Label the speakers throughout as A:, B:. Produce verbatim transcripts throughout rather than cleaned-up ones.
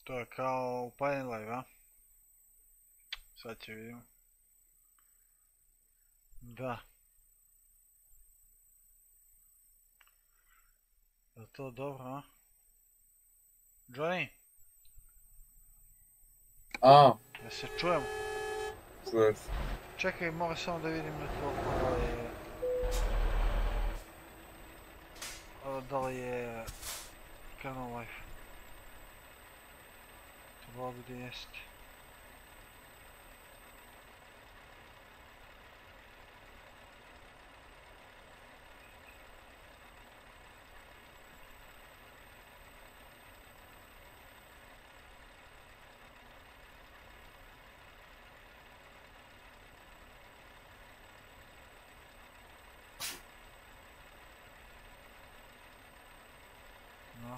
A: To je kao upaljen live, a? Sad će vidimo. Da. Je to dobro, a? Johnny?
B: A,
A: Da se čujemo?
B: čuješ.
A: Čekaj, moram samo da vidim na to ovaj... Da li je... Kanal live. Trebalo bi da jeste. No.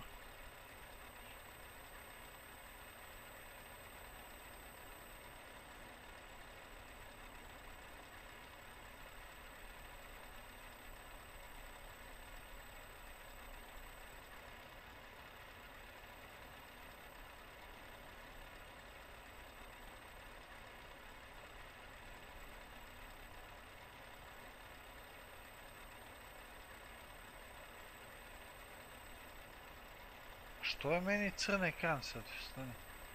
A: Što je meni crn ekran sad? Stani.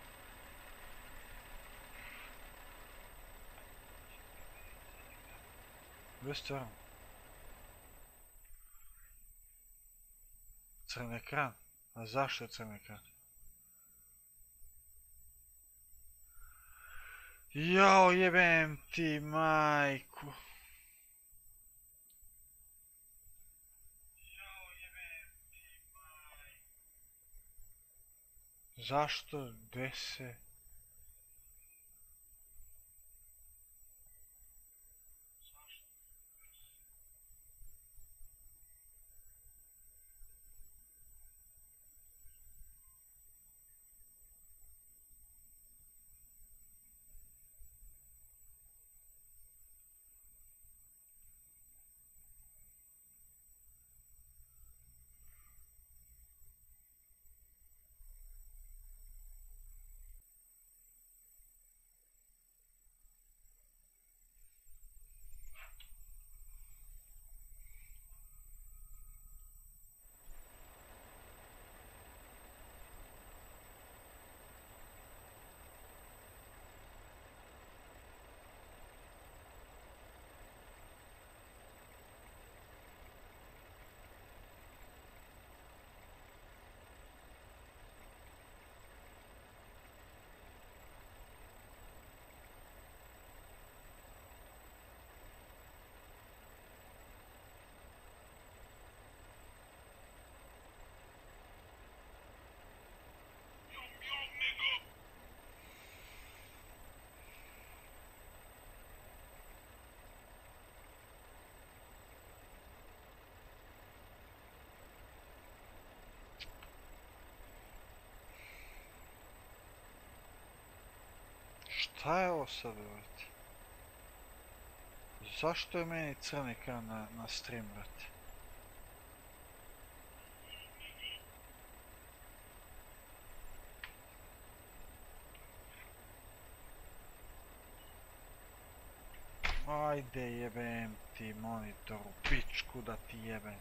A: Bez stvarno. Crn ekran? A zašto je crn ekran? Jao, jebem ti majku. Zašto? Gde se? Šta je ovo sad, brate? Zašto je meni crn ekran na, na stream, brate? Ajde jebem ti monitoru, pičku da ti jebem.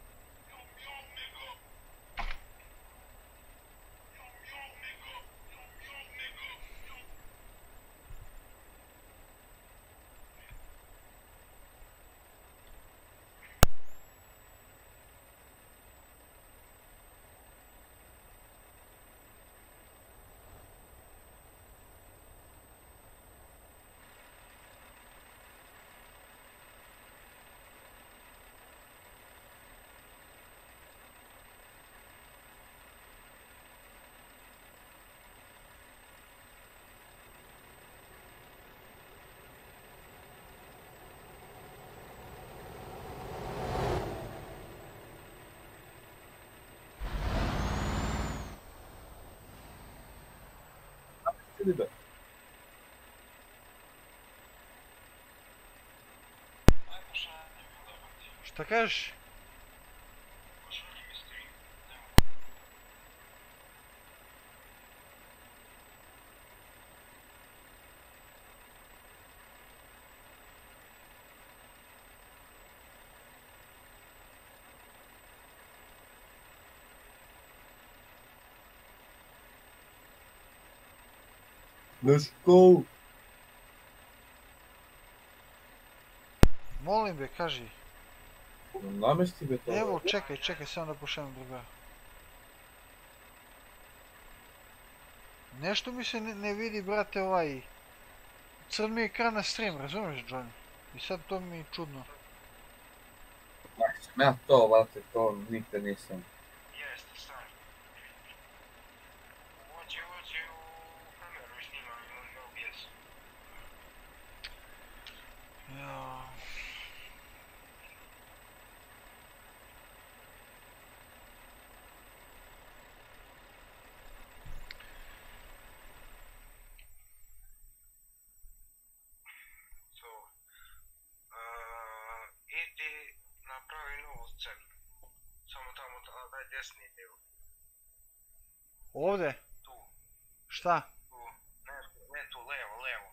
B: Vidi be.
A: Šta kažeš?
B: Let's go.
A: Molim be, kaži.
B: Namesti be to.
A: Evo, čekaj, čekaj, samo da pošaljem druga. Nešto mi se ne, ne vidi, brate, ovaj... Crn mi je ekran na stream, razumiješ, Johnny? I sad to mi je čudno.
B: Znači sam ja to, vate, to nikad nisam.
C: Jeste, sam. Uđi, uđi u kameru i snimam i O B S.
A: Jao.
C: So, uh, idi napravi novu scenu. Samo tamo, da- daj desni dio.
A: Ovdje?
C: Tu,
A: Šta?
C: tu. Ne, ne tu, levo, levo.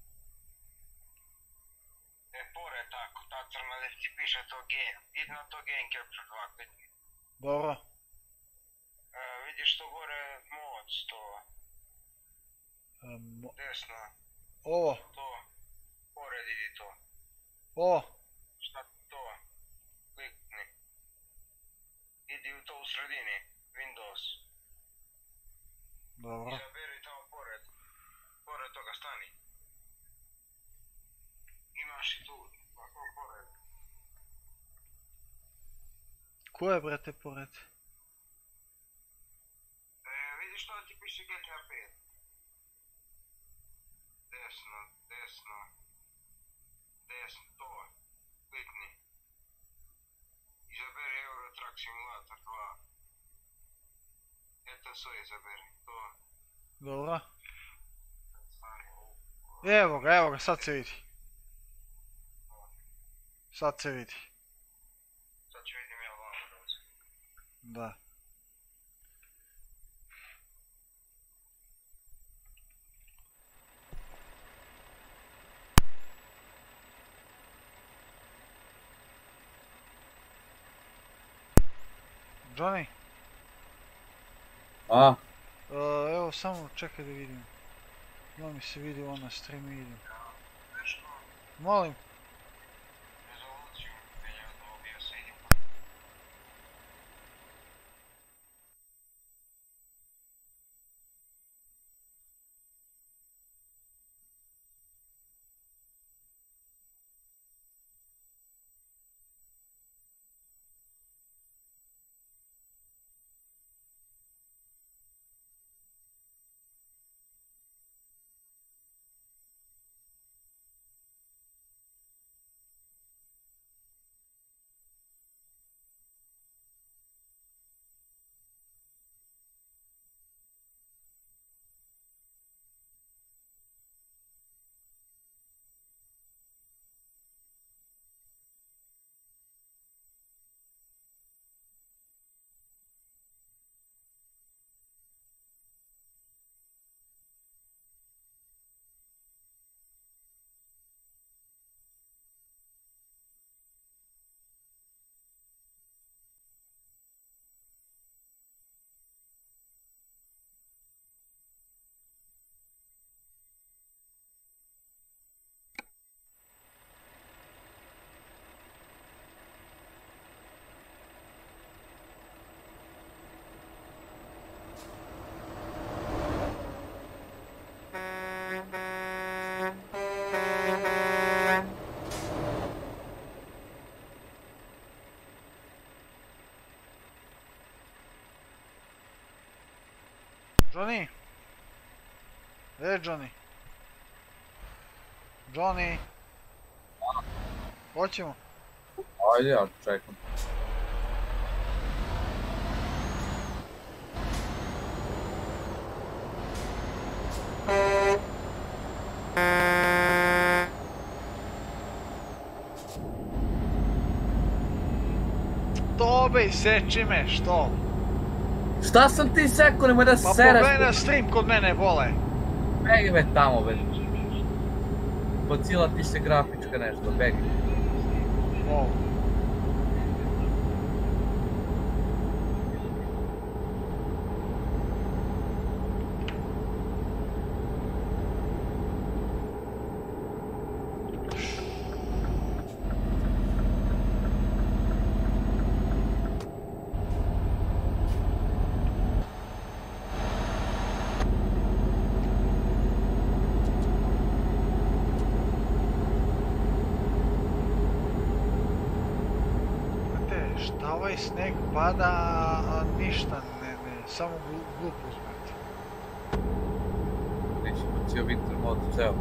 C: Ne, pored tako, ta crna gdje ti piše to game. Idi na to game capture dva, klikni.
A: Dobro.
C: Uh, vidiš to gore mod sto,
A: Em,
C: desno,
A: ovo,
C: to. Pored idi to.
A: ovo.
C: Šta to? Klikni. Idi u to u sredini. Windows.
A: Dobro.
C: Izaberi tamo pored. Pored toga stani. Imaš i tu. Ovako pored.
A: Ko je, brate, pored?
C: E, vidiš što ti piše G T A pet? Desno, desno. Desno, to. Klikni. Izaberi Euro Truck Simulator dva. E T S izaberi, to.
A: Dobro.
C: Stani u...
A: Evo ga, evo ga, sad se vidi. Sad se vidi.
C: Sad ću vidim ja vamo da se...
A: Da. Johnny,
B: A,
A: e, evo samo čekaj da vidim. Da mi se vidi ovo na streamu i vidim.
C: Nešto,
A: Molim.
C: rezoluciju, penja do O B S-a idem.
A: Johnny? E, Johnny? Johnny? Hoćemo?
B: ajde, ja čekam.
A: To bej, seči me, što?
B: Šta sam ti sekao, nemoj da
A: Pa
B: seraš?
A: pogledaj stream kod mene, vole.
B: Begi me tamo, be. Pocila ti se grafička nešto, begi.
A: Wow. ovaj sneg pada, a ništa ne, ne, samo glu- glupost, brate.
B: Nećemo cijel winter mod, ceo.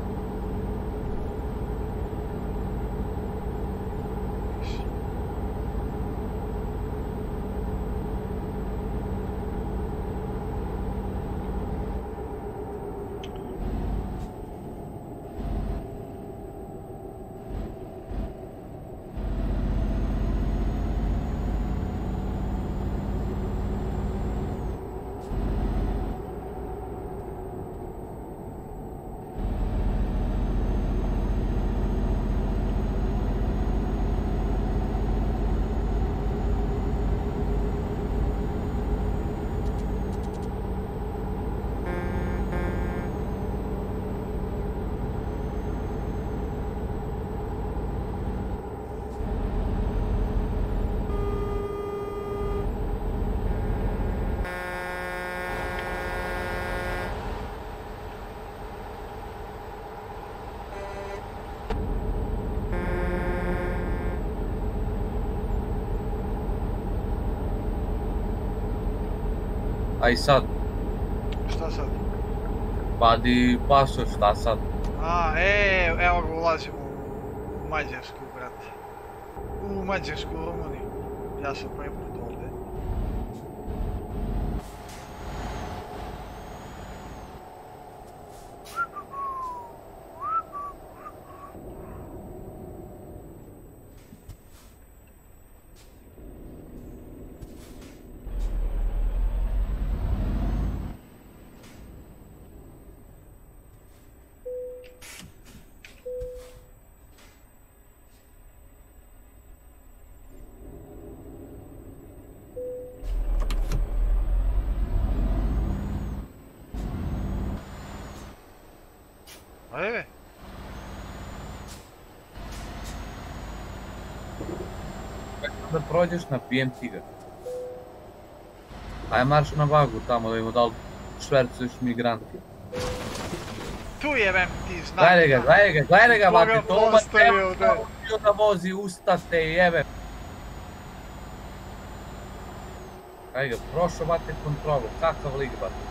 B: A i sad,
A: Šta sad?
B: vadi pasoš, šta sad?
A: A, e, evo ga ulazimo u Mađarsku, brate. U Mađarsku, u Rumuniju. Ja sam prvi put ovdje. Ajde.
B: Da prođeš, napijem ti ga. Aj marš na vagu tamo da vidimo da li švercuješ migranti.
A: Tu jebem ti znak.
B: Gledaj ga, gledaj ga, gledaj ga,
A: Koga
B: vati, to ma
A: postavio,
B: treba
A: da.
B: da vozi, ustate jebe. Gledaj ga, prošao vate kontrolu, kakav lik vate.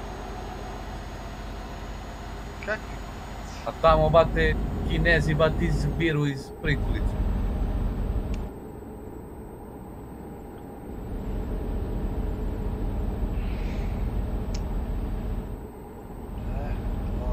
A: Kakvi?
B: A tamo vate Kinezi vate izbiru iz prikulicu.
A: E, to.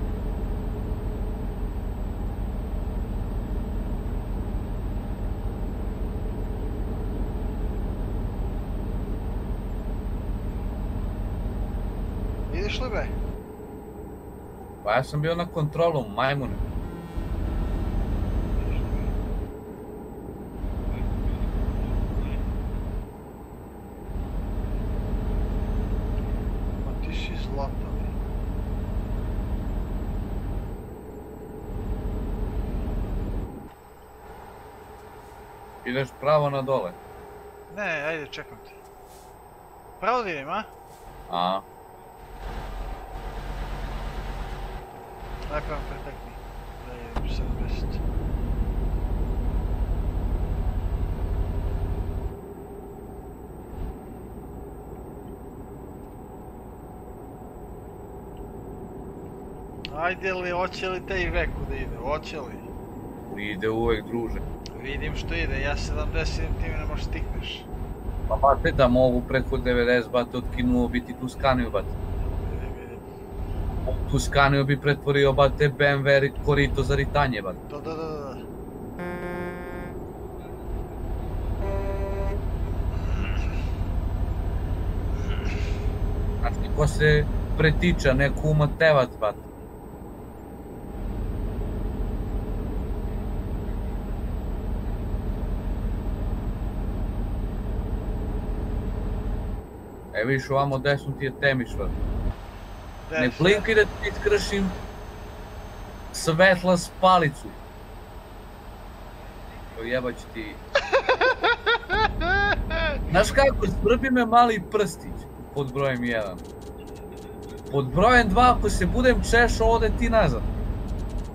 A: Ideš li be?
B: Pa ja sam bio na kontrolu, majmune.
A: Ma ti si zlatovi.
B: Ideš pravo na dole.
A: Ne, ajde, čekam te. Pravo da idem, a?
B: A,
A: Tako vam pretekni. Da idem sedamdeset. Ajde li, hoće li taj veku da ide, hoće li?
B: ide uvek, druže.
A: Vidim što ide, ja sedamdeset ti mi ne možeš stigneš.
B: Pa bate da mogu preko devedeset, bate, otkinuo bi ti Tuskaniju, bate.
A: Vidim, vidim.
B: Tuskaniju bi pretvorio, bate, B M W korito za ritanje, bate.
A: Da, da, da, da.
B: Znači, ko se pretiča, neku umatevat, bate. E, vidiš, ovamo desno ti je Temiš, bate. Ne blinkaj da ti iskršim svetla s palicu. Jebaću ti. Znaš kako, svrbi me mali prstić pod brojem jedan. Pod brojem dva, ako se budem češao, ode ti nazad.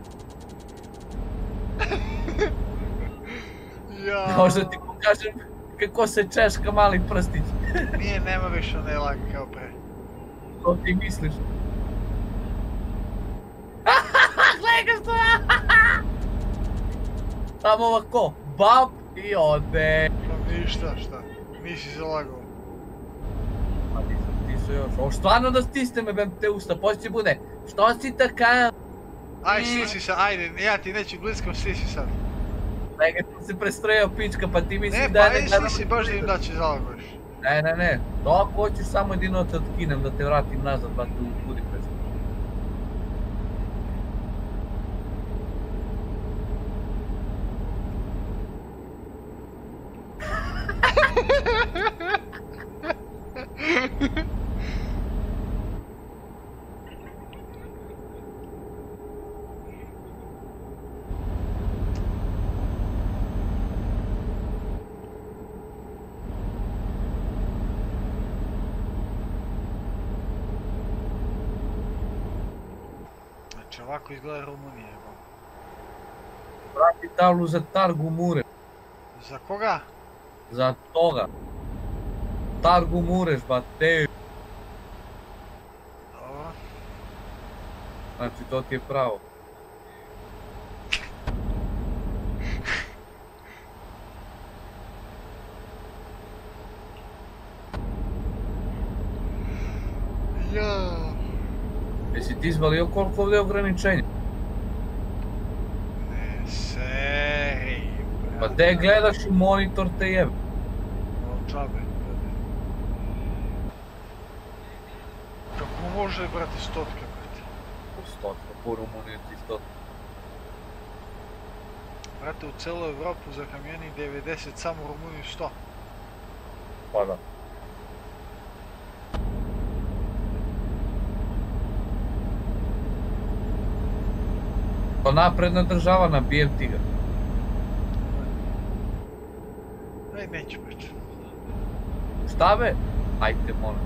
A: Ja.
B: Možda ti pokažem Kako se češka mali prstić.
A: Nije, nema više one lak kao pre.
B: Što ti misliš? Gledaj ga što ja! Tamo ovako, bab i ode.
A: Pa ništa, šta? Nisi se lagao.
B: Pa nisam stisao još. Ovo stvarno da stisne me bem te usta, poslije će bude. Što si takav?
A: Aj, sisi sad, ajde, ja ti neću bliskom, sisi sad.
B: Neka ti se prestrojao pička, pa ti misliš
A: Ne,
B: da
A: pa
B: ja ne
A: aj,
B: gledam...
A: sisi, baš da im da će zalagoš.
B: Ne, ne, ne. To ako hoćeš samo jedino te otkinem, da te vratim nazad, ba te u Budimpeštu.
A: Znači, ovako izgleda Rumunija. evo.
B: Vrati tablu za Targu Mure.
A: Za koga?
B: Za toga. Targu Mureš, ba te.
A: Dobro.
B: Znači, to ti je pravo.
A: Ja.
B: Jesi ti izvalio koliko ovdje je ograničenje?
A: Ne, sej,
B: Pa
A: brate.
B: te gledaš u monitor te jebe.
A: O, čabe, brate. Kako može, brate, stotka, brate?
B: Po stotka, po Rumuniju ti stotka.
A: Brate, u celu Evropu za kamioni devedeset, samo u Rumuniju sto.
B: Pa da. To napredna država, nabijem ti ga.
A: Aj, neću pričati.
B: Šta be? Ajte, molim.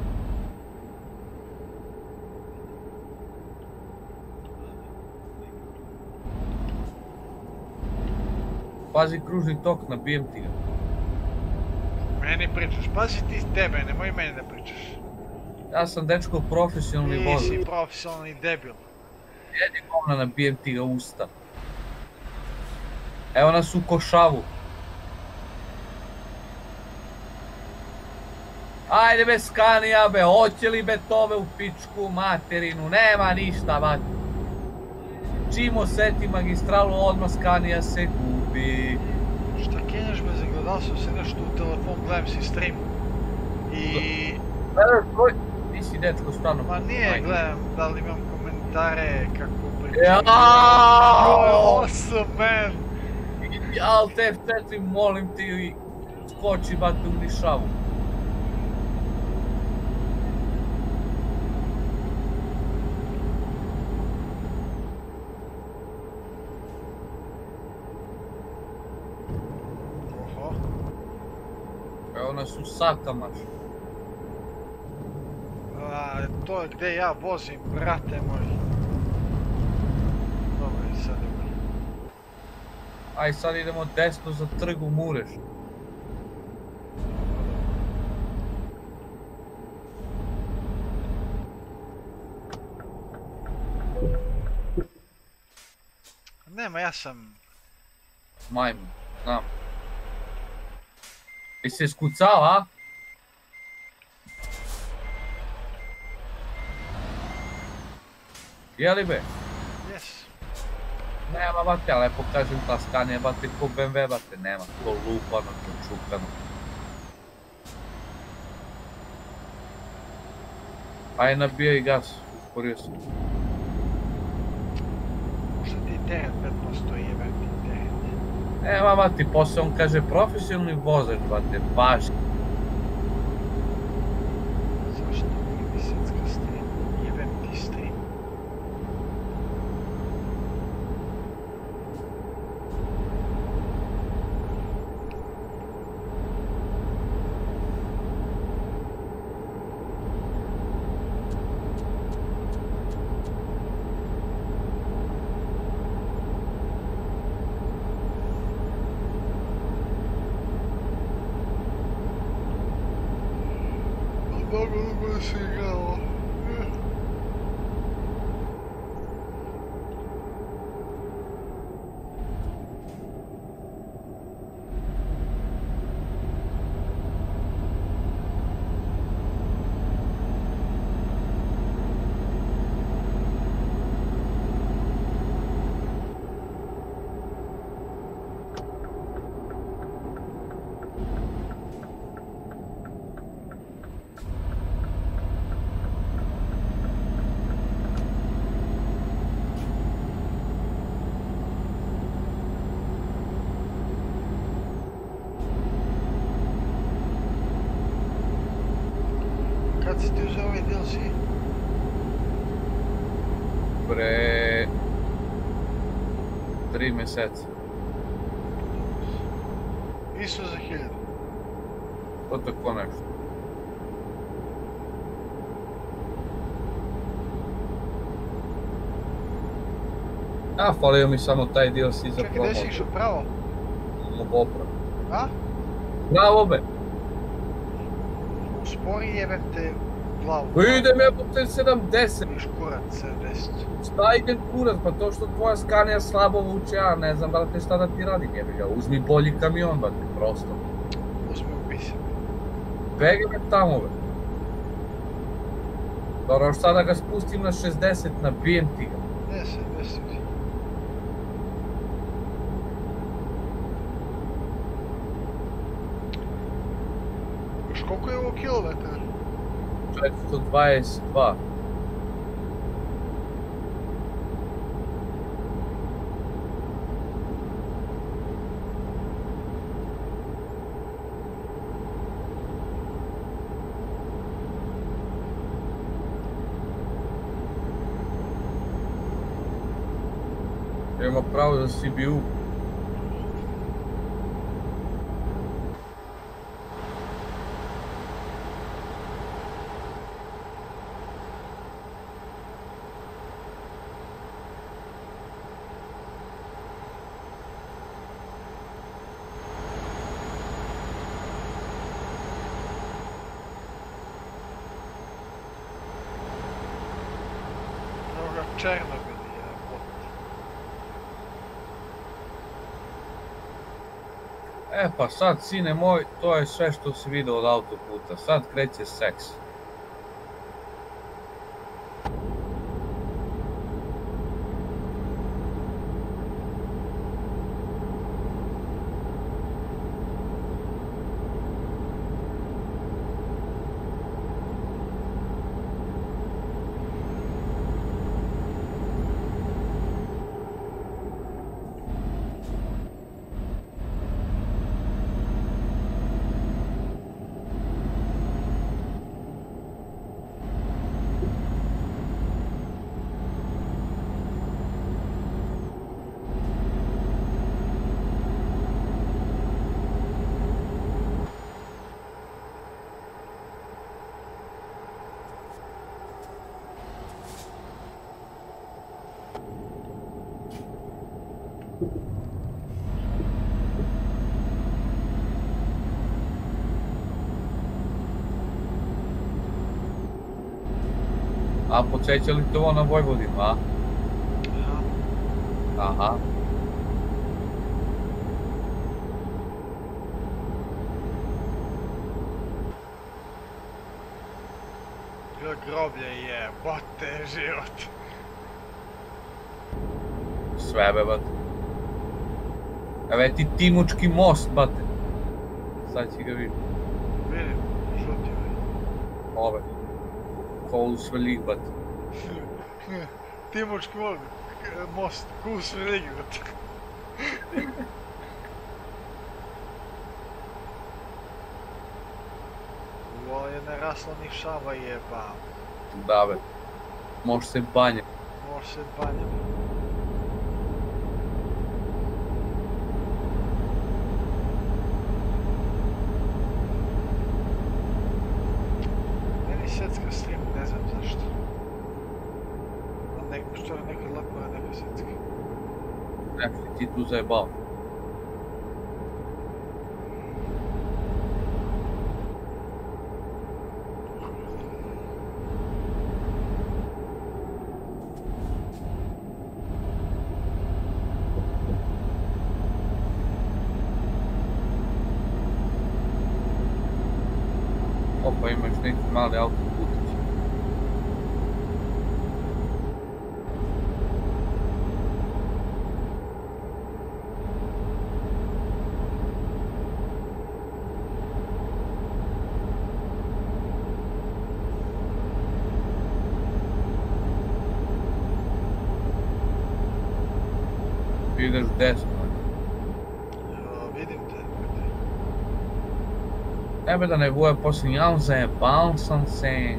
B: Pazi kružni tok, nabijem ti ga.
A: Meni pričaš, pazi ti tebe, nemoj meni da pričaš.
B: Ja sam dečko profesionalni vozač.
A: Nisi profesionalni debil.
B: Jedi govna, nabijem ti ga usta. Evo nas u košavu. Ajde be Scania be, hoće li be tome u pičku materinu, nema ništa ba. Čim osjeti magistralu, odmah Scania se gubi.
A: Šta kenjaš bez gledalstva, se nešto u telefon, gledam si stream. I...
B: Gledaš tvoj... Ti si dečko stvarno.
A: Ma nije, gledam da li imam komentare, kako pričam.
B: Jaaaaaaaa!
A: Awesome, man!
B: Alt F četiri, molim ti, skoči ba te u nišavu.
A: Oho.
B: Evo nas u Sakamaš.
A: A, to je gdje ja vozim, brate moj. Dobro, i sad dobro.
B: Aj sad idemo desno za trgu Mureš.
A: Nema, ja sam...
B: Majmun, znam. I se skucao, a? Jeli be?
A: Yes.
B: Nema bate, ali lepo kažem ta Scania bate ko B M W bate, nema. To lupano, to čukano. Aj nabijaj gas, usporio sam.
A: Možda ti teren pet posto jebe ti teren.
B: Nema bati, posle on kaže profesionalni vozač bate, baš.
A: Zašto mi visetska stream? Jebem ti stream. Dugo si igralo. Kad si ti uzeo ovaj D L C?
B: Pre... tri mjeseca.
A: Isto za hiljadu.
B: To tako nešto. A, falio mi samo taj D L C za
A: Čekaj, gdje si
B: promociju.
A: išao pravo?
B: Mogu opravo.
A: A?
B: Bravo be!
A: Spori jebem te u glavu.
B: Pa idem jebote sedamdeset.
A: Viš kurac sedamdeset.
B: Šta idem kurac, pa to što tvoja Scania slabo vuče, ja ne znam brate šta da ti radim jebi ga. Uzmi bolji kamion brate, prosto.
A: Uzmi upisam.
B: Begi me tamo be. Dobro, šta da ga spustim na šezdeset, nabijem ti ga.
A: Ne, sedamdeset. Još koliko je ovo kilometara?
B: četiristo dvadeset dva. Ima pravo za C B U.
A: Evo ga Černobil je bot.
B: E pa sad, sine moj, to je sve što si vidio od autoputa. Sad kreće seks. A podsjeća li to na Vojvodinu, a?
A: Aha.
B: Aha.
A: Groblje je, bote život.
B: Sve be, bate. Evo ti Timučki most, bate. Sad si ga vidim.
A: Vidim, žuti ovaj.
B: Ove. Ko u Svrljig, bate.
A: Timučki most, ku Svrljig, brate. Ovo je naraslo ni šava jebam.
B: Da be. Može se banje.
A: Može se banjati. Meni secka stream, ne znam zašto. A nek, što je nekad lepo, a neka secka.
B: Nek si ti tu zajebao. neki mali autoputić. Ideš desno.
A: Ja, vidim te.
B: Tebe da ne boje posljednji jaun zajebal sam se.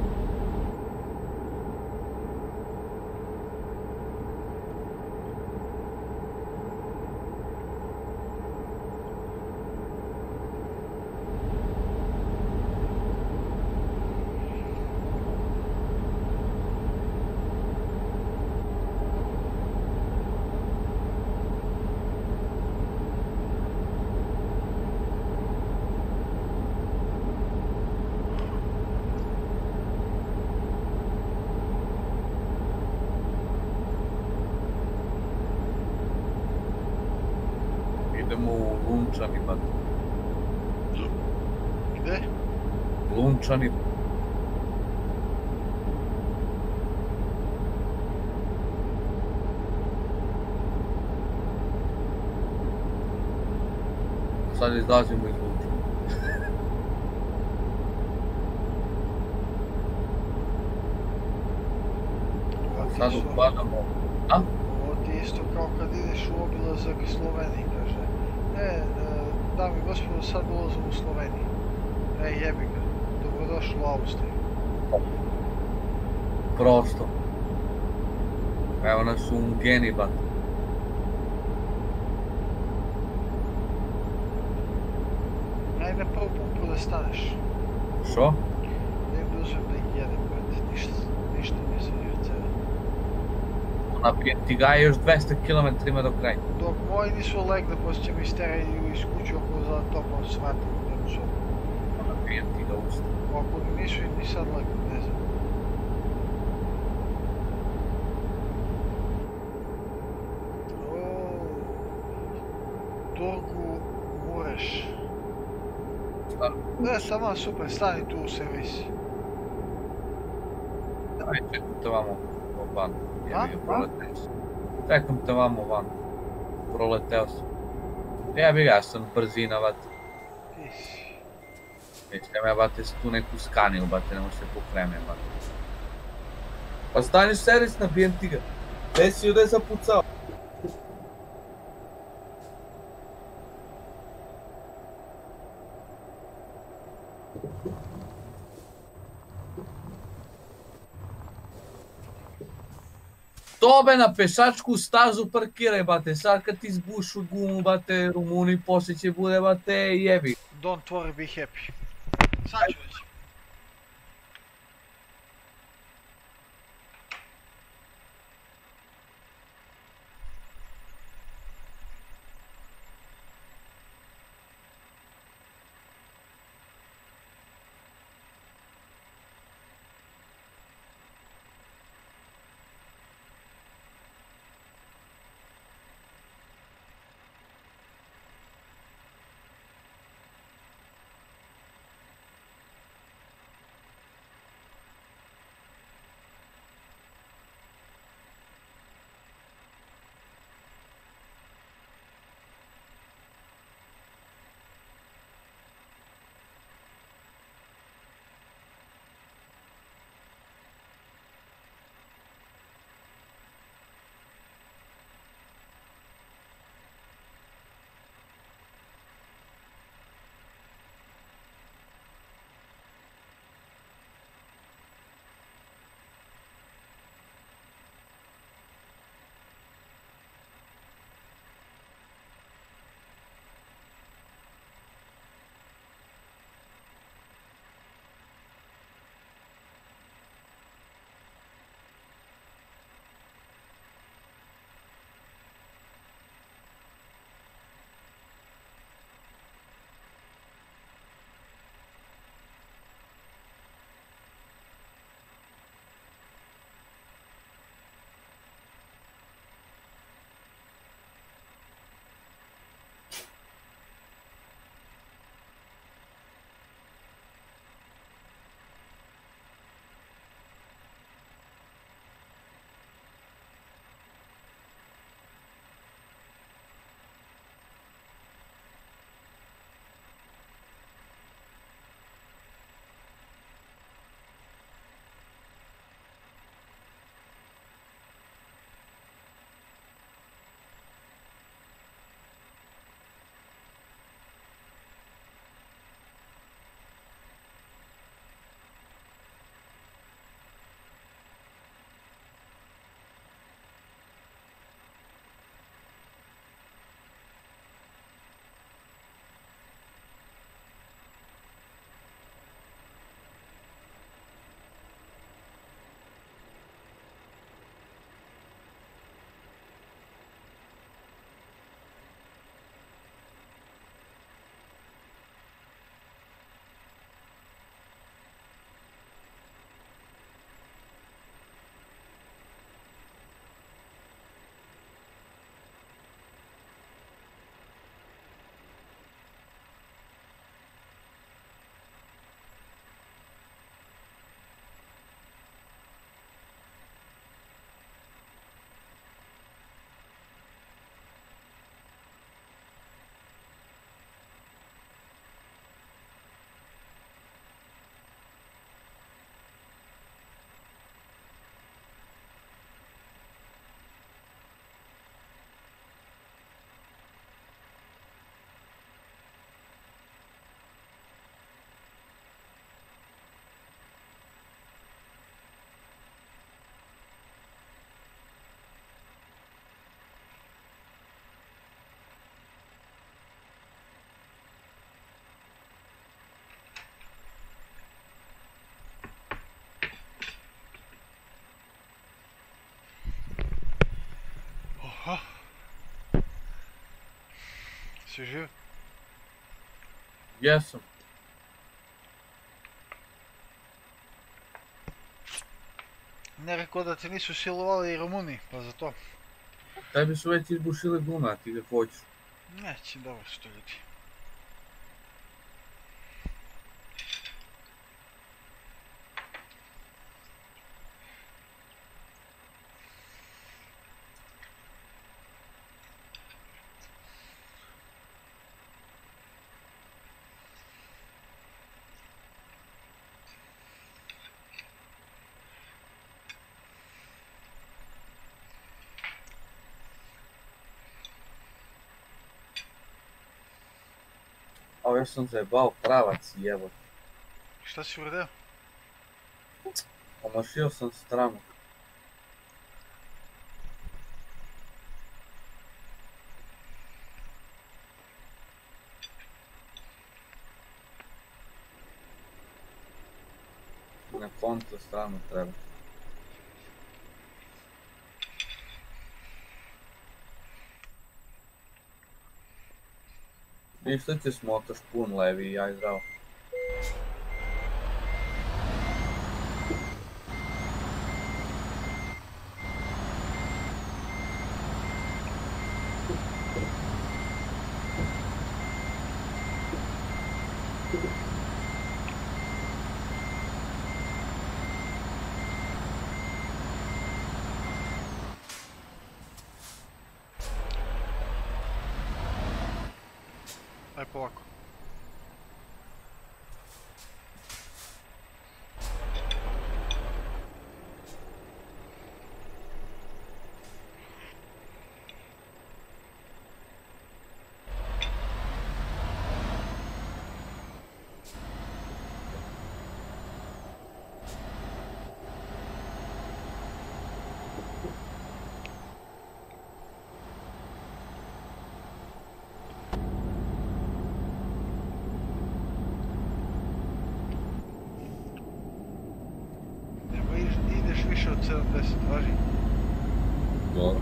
B: Idemo u Lunčani, bat.
A: Gde?
B: Lunčani. Sad izlazimo iz Lunčana. Sad upadamo. A?
A: Ovo ti je isto kao kad ideš u obilazak Sloveniji, kaže. E, e, dame i gospodo, sad ulazim u Sloveniju. E, jebi ga. Dobrodošli u Austriju.
B: Prosto. Evo nas u Ungeni, bat.
A: Ajde na prvu pumpu da staneš.
B: Šo?
A: Ne bi uzem da ih jedem, brate. Ništa, ništa nisam jercera.
B: Naprijed ti ga je još dvesta kilometrima do kraja.
A: Dok moji nisu legle, poslije će mi isteraju iz kuće oko za topom svatom u jednu sobu.
B: Naprijed ti ga usta.
A: Ako nisu i ni sad legle, ne znam. Ooo... Turku Mureš.
B: Stvarno.
A: Ne, sama super, stani tu u servisi.
B: Aj, čekam te vamo van.
A: A?
B: Jebi ga, proleteo sam. Čekam te vamo van. Proleteo sam. Jebi ga, ja sam brzina, bate.
A: Ti si.
B: Nećem ja, bate, tu neku skaniju, bate, ne može se pokrene, bate. Pa stani u servis, nabijem ti ga. Gdje si ovdje zapucao? Tobe na pešačku stazu parkiraj, bate, sad kad ti zbušu gumu, bate, Rumuni, poslije će bude, bate, jebi.
A: Don't worry, be happy. Sad ću već. Oh. Si živ?
B: Jesam.
A: Ne rekao da te nisu silovali i Rumuni, pa za to.
B: Tebi su već izbušili guma, ti ga hoćeš.
A: Neće, dobro što ljudi.
B: A još sam zajebao pravac, jevo.
A: Šta si uradio?
B: Omašio sam stranu. Na kontra stranu treba. Ništa će smotaš pun levi i aj zdravo.
A: Aj polako. Više od sedamdeset, važi?
B: Dobro.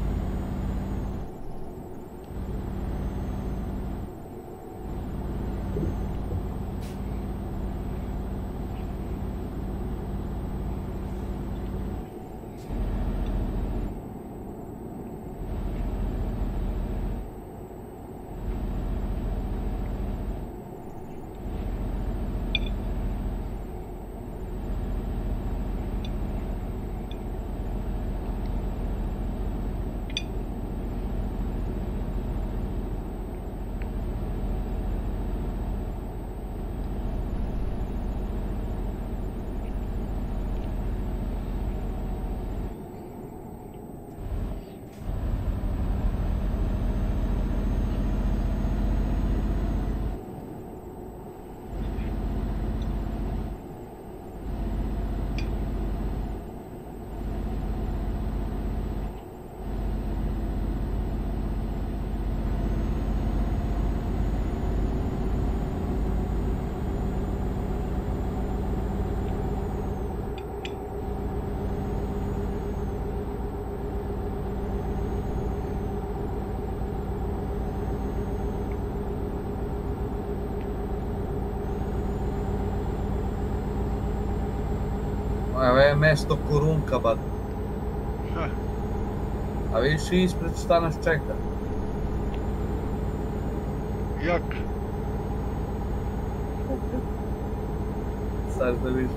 B: Evo je mesto Kurunka, bad.
A: Ha.
B: A vidiš i ispred šta nas čeka?
A: Jak?
B: Sad da vidiš.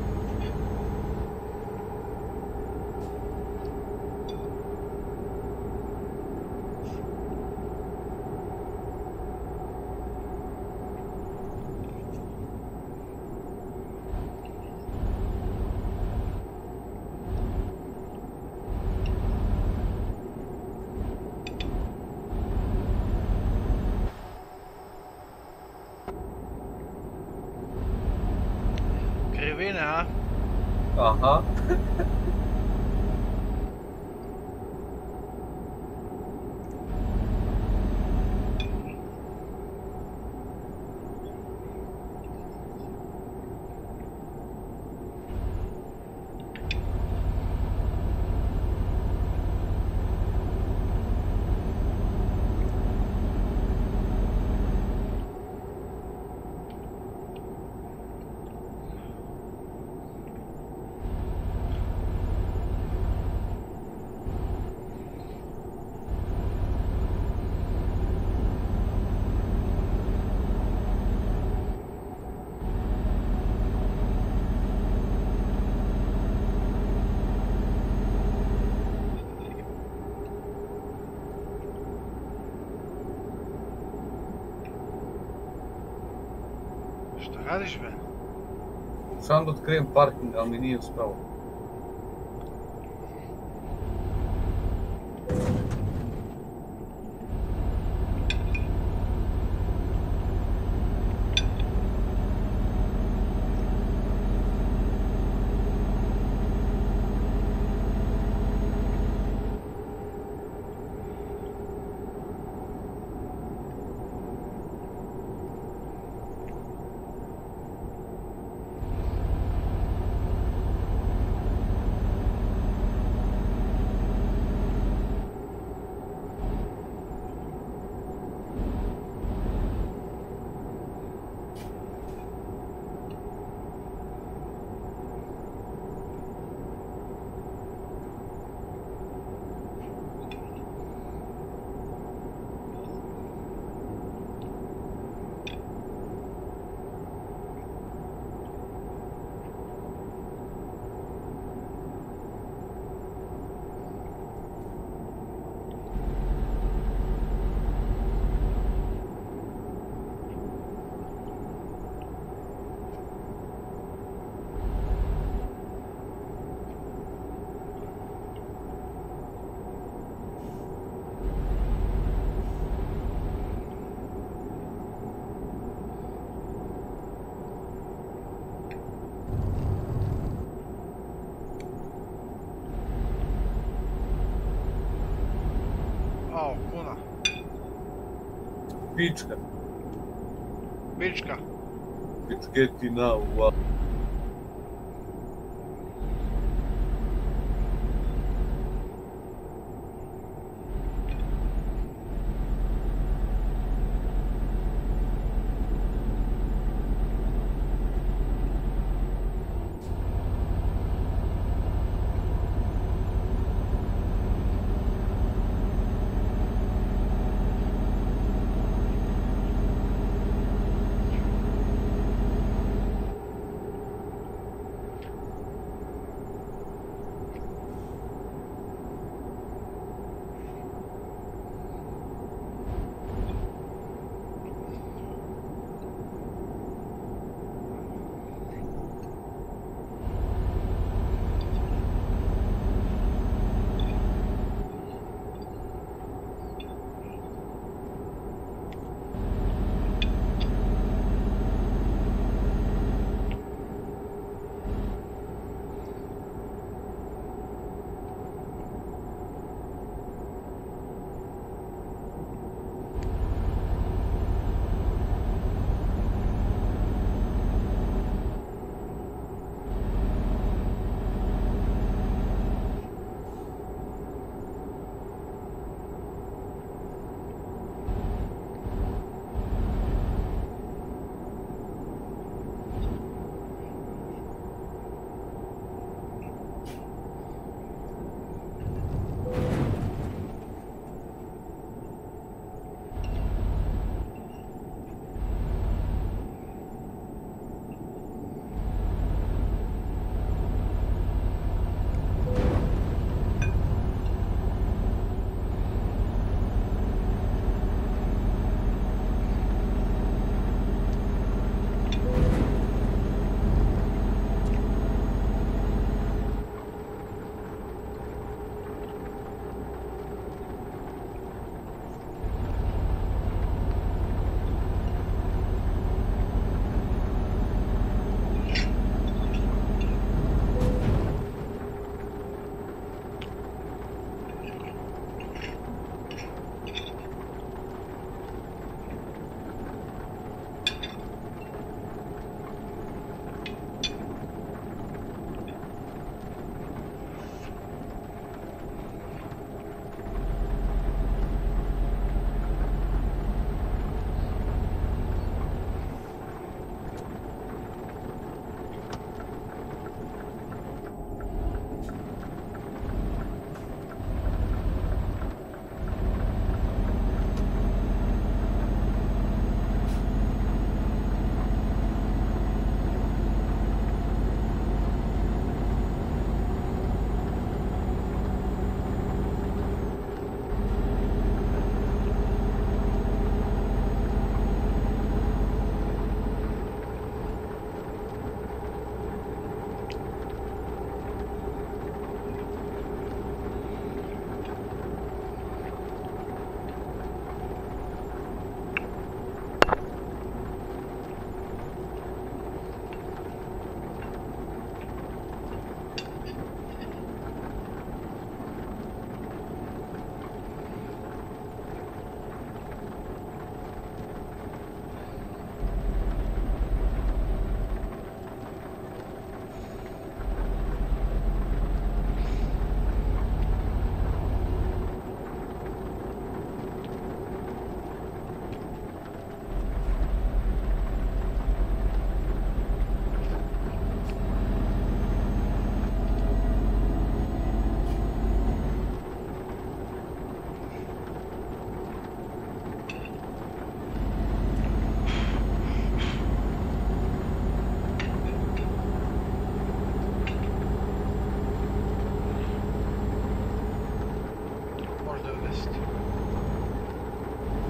A: Krivine, a?
B: Aha.
A: Radiš be?
B: Sam da otkrijem parking, ali mi nije uspelo.
A: Ao, kuna.
B: Pička.
A: Pička.
B: Pičketi na uva.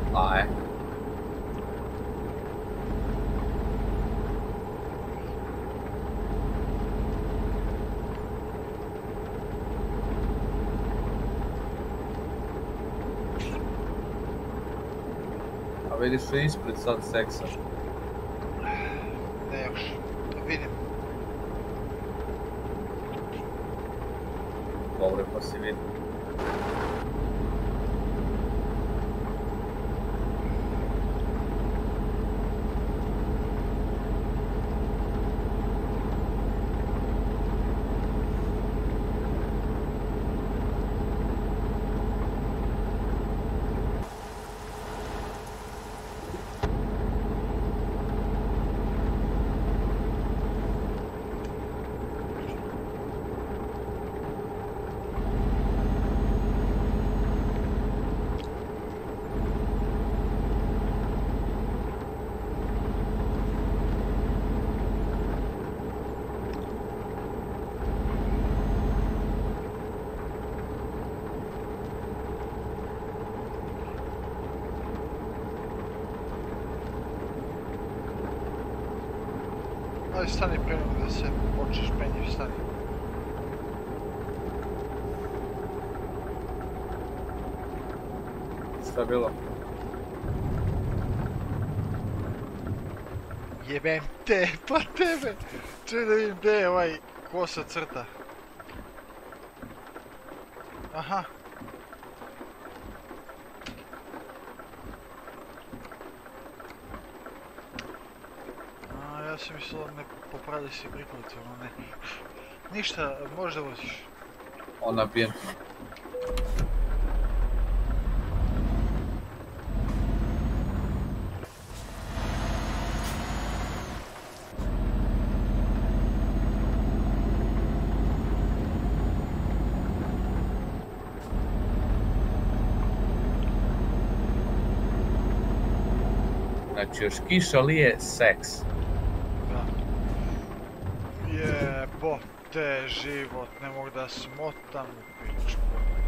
B: Aj. A vidiš li ispred sad seksa?
A: Ne još, vidim.
B: Dobro, pa si vidim.
A: Ajde stani prema da se počneš penješ, stani.
B: Šta je bilo?
A: Jebem te, pa tebe! Čuj da vidim gdje je ovaj kosa crta. Aha. A, ja sam mislio ne popravlja si prikolice, ono ne. Ništa, možda voziš.
B: On nabijen. Znači još kiša lije seks.
A: Da. Jebote život, ne mogu da smotam u pičku.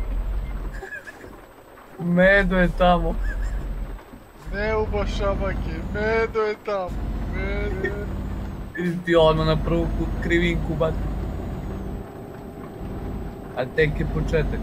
B: Medo je tamo.
A: Ne ubo šabake, Medo je tamo, Medo je...
B: Vidim ti ono na prvu krivinku bat. A tek je početak.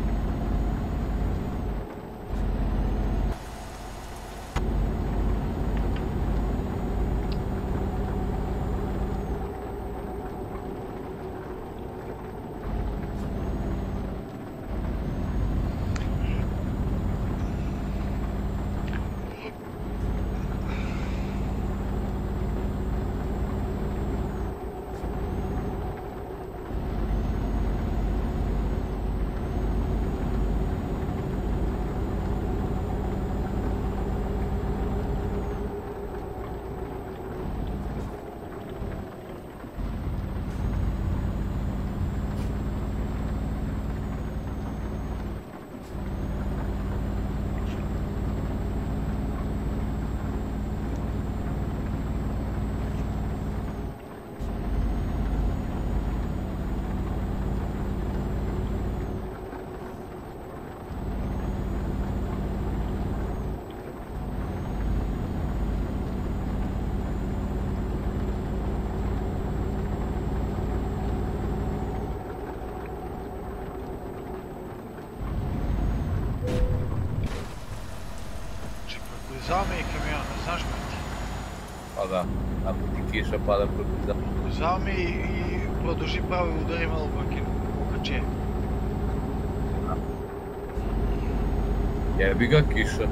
A: Zao me i kamion, znaš me ti?
B: Pa da, ako ti kiša pada proti za...
A: Zao me i produži pravi udari malo u kačije.
B: Jebi ga kiša.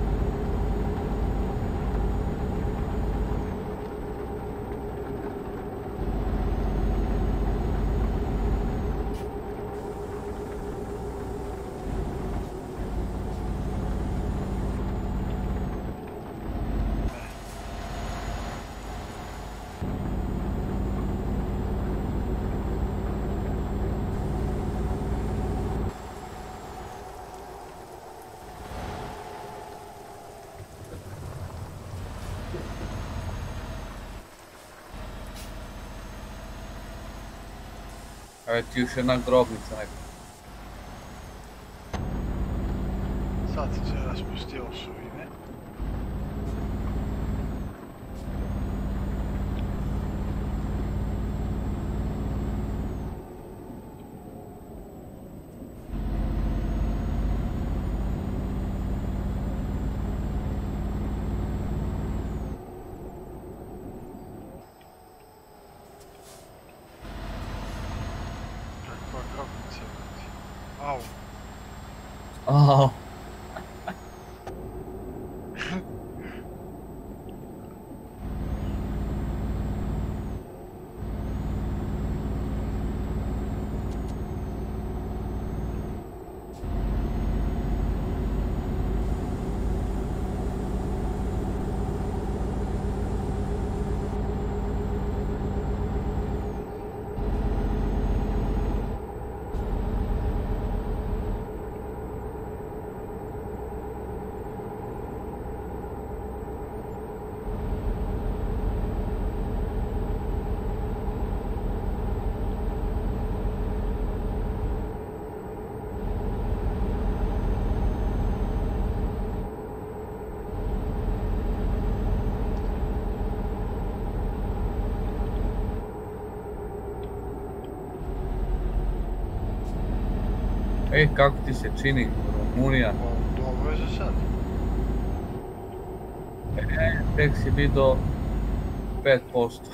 B: Evo ti još jedna grobnica neka.
A: Sad se sve raspustilo su ime. Au.
B: Au. Ej, kako ti se čini Rumunija?
A: Pa, dobro je za sad.
B: E, tek si vidio pet posto.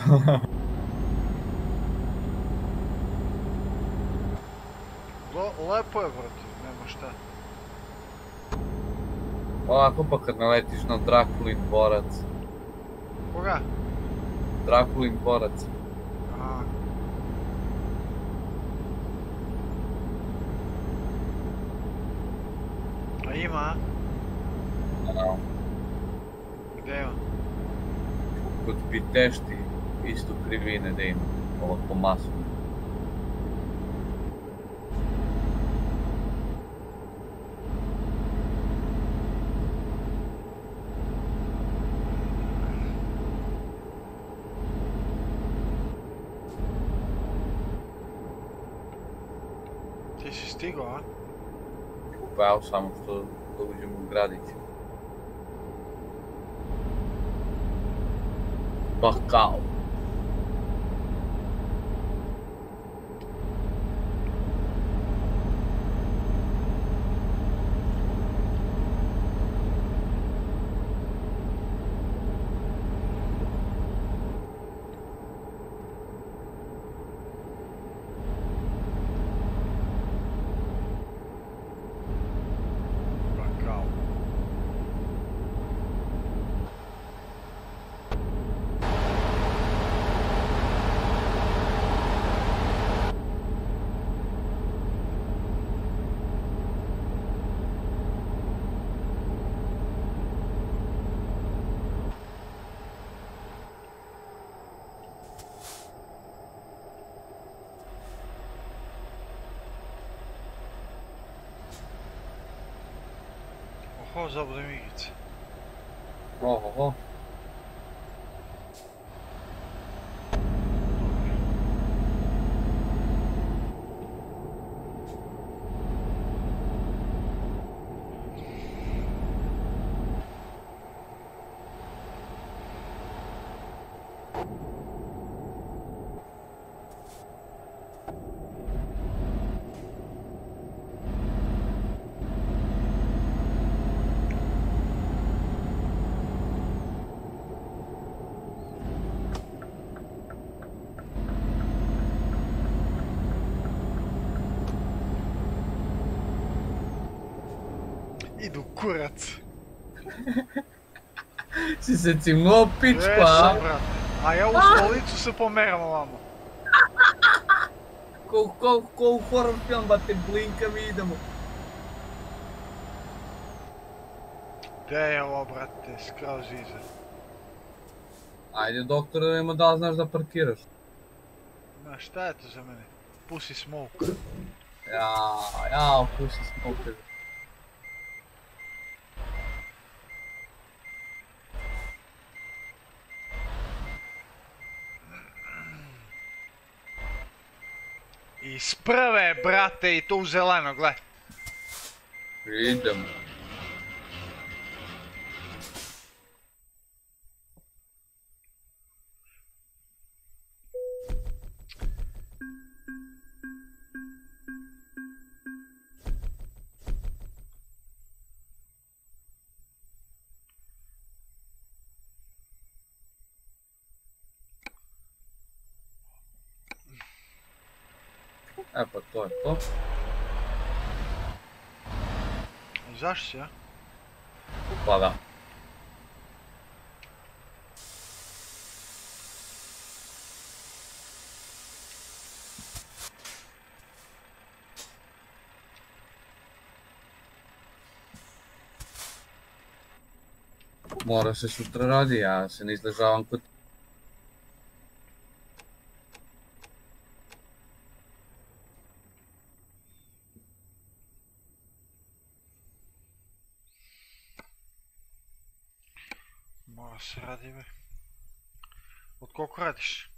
A: Lepo je, brate, nema šta.
B: Ovako pa kad naletiš na Drakulin dvorac.
A: Koga?
B: Drakulin dvorac.
A: Aha. A ima?
B: A,
A: Gdje ima?
B: kod Pitešti isto krivine da ima. Ovako masu.
A: Ti si stigao, a?
B: Pa evo samo što da uđemo u gradić. Pa kao.
A: Oho, zabudem igrice.
B: Oho, oho.
A: Idu kurac.
B: Si se cimnuo pičku, a?
A: Jesam, brate. A ja u stolicu se pomeram ovamo.
B: Ko, ko, ko u horror film, ba te blinkam i idemo.
A: Gdje je ovo, brate, skroz iza.
B: Ajde, doktore, nema da li znaš da parkiraš.
A: Ma šta je to za mene? Pussy smoke.
B: Ja, ja, pusti smoker.
A: Iz prve, brate, i to u zeleno, gle.
B: Idemo. E pa to je to.
A: Zašto si, ja?
B: Pa da. Mora se sutra radi, ja se ne izležavam kod...
A: Mora se radi, be. Od koliko radiš?